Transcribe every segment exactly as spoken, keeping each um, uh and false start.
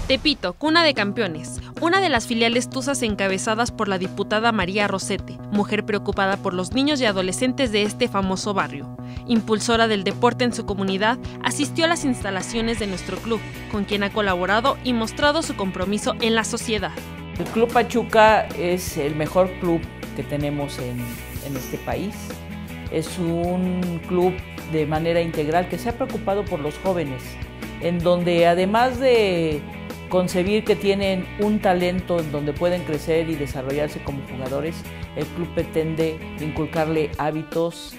Tepito, cuna de campeones, una de las filiales tuzas encabezadas por la diputada María Rosete, mujer preocupada por los niños y adolescentes de este famoso barrio. Impulsora del deporte en su comunidad, asistió a las instalaciones de nuestro club, con quien ha colaborado y mostrado su compromiso en la sociedad. El Club Pachuca es el mejor club que tenemos en, en este país. Es un club de manera integral que se ha preocupado por los jóvenes, en donde además de concebir que tienen un talento en donde pueden crecer y desarrollarse como jugadores, el club pretende inculcarle hábitos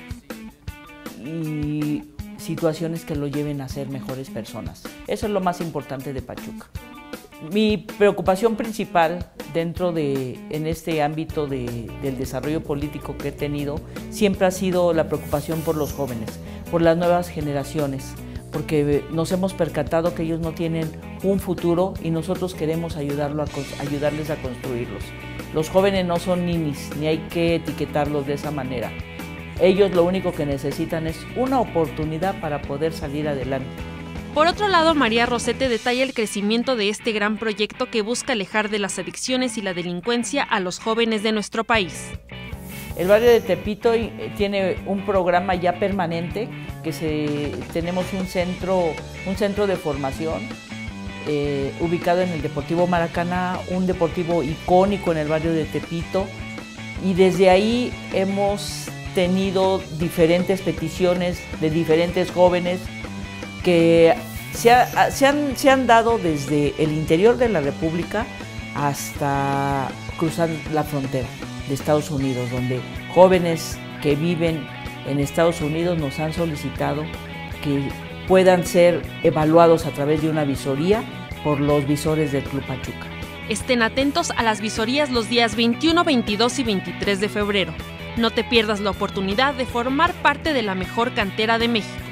y situaciones que lo lleven a ser mejores personas. Eso es lo más importante de Pachuca. Mi preocupación principal dentro de, en este ámbito de, del desarrollo político que he tenido, siempre ha sido la preocupación por los jóvenes, por las nuevas generaciones, porque nos hemos percatado que ellos no tienen un futuro y nosotros queremos ayudarlo a, ayudarles a construirlos. Los jóvenes no son ninis, ni hay que etiquetarlos de esa manera. Ellos lo único que necesitan es una oportunidad para poder salir adelante. Por otro lado, María Rosete detalla el crecimiento de este gran proyecto que busca alejar de las adicciones y la delincuencia a los jóvenes de nuestro país. El barrio de Tepito tiene un programa ya permanente, que se, tenemos un centro, un centro de formación eh, ubicado en el Deportivo Maracaná, un deportivo icónico en el barrio de Tepito, y desde ahí hemos tenido diferentes peticiones de diferentes jóvenes que se, ha, se, han, se han dado desde el interior de la República hasta cruzar la frontera de Estados Unidos, donde jóvenes que viven en Estados Unidos nos han solicitado que puedan ser evaluados a través de una visoría por los visores del Club Pachuca. Estén atentos a las visorías los días veintiuno, veintidós y veintitrés de febrero. No te pierdas la oportunidad de formar parte de la mejor cantera de México.